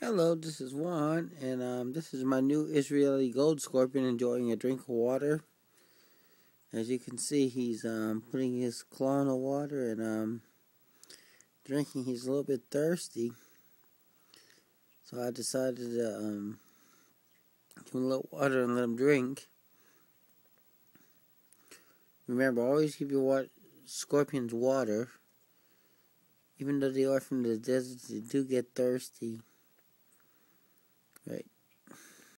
Hello, this is Juan, and this is my new Israeli gold scorpion enjoying a drink of water. As you can see, he's putting his claw in the water and drinking. He's a little bit thirsty, so I decided to give him a little water and let him drink. Remember, always give your scorpions water. Even though they are from the desert, they do get thirsty. Right.